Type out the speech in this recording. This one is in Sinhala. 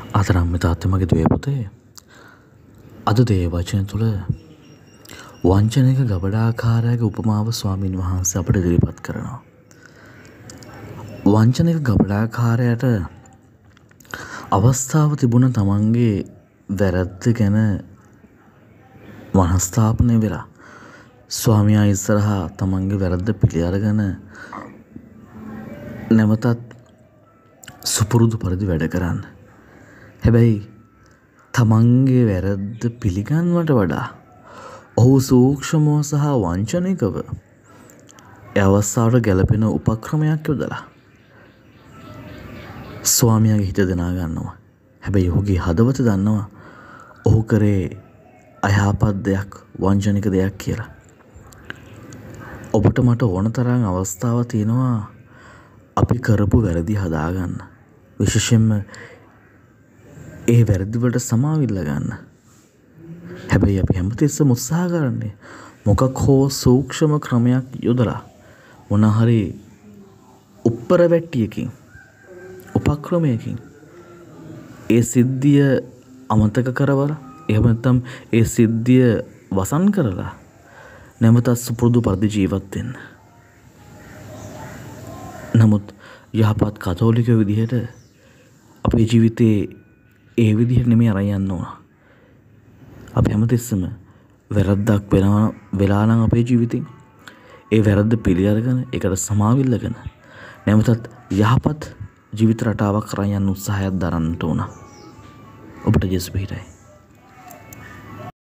ආතරම්ම තාත්තේ මගේ දුවේ පුතේ අද දේ වචන තුල වංචනික ගබඩාකාරයාගේ උපමාව ස්වාමින් වහන්සේ අපට ඉදිරිපත් කරනවා. වංචනික ගබඩාකාරයාට අවස්ථාව තිබුණ තමන්ගේ වැරද්ද ගැන මනස්ථාපනය වෙලා ස්වාමියා ඉස්සරහා තමන්ගේ වැරද්ද පිළි අරගෙන නැවතත් සුපුරුදු පරිදි වැඩ කරන්න. හැබැයි තමන්ගේ වැරද්ද පිළිගන්වට වඩා ඔහු සූක්ෂමව සහ වංචනිකව ඒ අවස්ථාවට ගැලපෙන උපක්‍රමයක් යොදලා ස්වාමියාගේ හිත දනා ගන්නවා. හැබැයි ඔහුගේ හදවත දන්නවා ඔහු කරේ අයහපත් දෙයක්, වංචනික දෙයක් කියලා. ඔබට මට ඕන තරම් අවස්ථාව තියෙනවා අපි කරපු වැරදි හදාගන්න. විශේෂයෙන්ම ඒ වැරදි වලට සමාවිල්ල ගන්න. හැබැයි අපි හැමතිස්සෙම උත්සාහ කරන්නේ මොකක් හෝ සූක්ෂම ක්‍රමයක් යොදලා මොන හරි උප්පර වැට්ටියකින් උපක්‍රමයකින් ඒ සිද්ධිය අමතක කරවලා එහෙම නැත්නම් ඒ සිද්ධිය වසන් කරලා නැවතත් සුපුරුදු පරිදි ජීවත් වෙන්න. නමුත් යහපත් කතෝලිකයෝ විදිහට අපේ ජීවිතේ ඒ විදිහට නෙමෙයි අරන් යන්න ඕන. අපි හැමතිස්සෙම වැරද්දක් වෙලා නම් අපේ ජීවිතේ ඒ වැරද්ද පිළි අරගෙන ඒකට සමාවිල්ලගෙන නැවතත් යහපත් ජීවිත රටාවක් කරන් යන්න උත්සාහයක් දරන්න ඕන. ඔබට ජේසුස් පිහිටයි.